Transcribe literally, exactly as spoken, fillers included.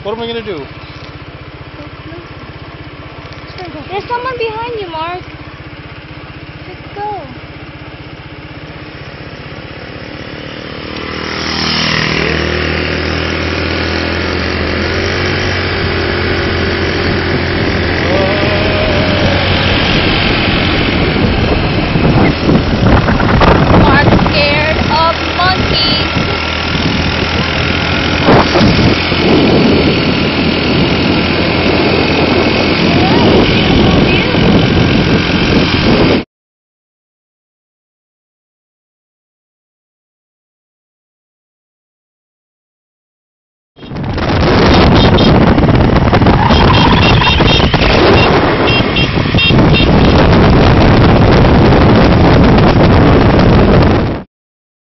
What am I going to do? Go closer. There's someone behind you, Mark. Let's go.